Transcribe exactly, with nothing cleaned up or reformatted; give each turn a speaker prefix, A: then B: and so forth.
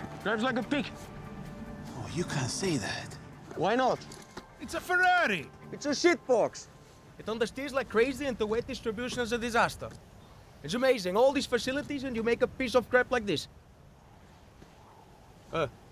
A: Drives like a pig.
B: Oh, you can't say that.
A: Why not?
C: It's a Ferrari!
A: It's a shitbox. It understeers like crazy and the weight distribution is a disaster. It's amazing, all these facilities and you make a piece of crap like this. Uh,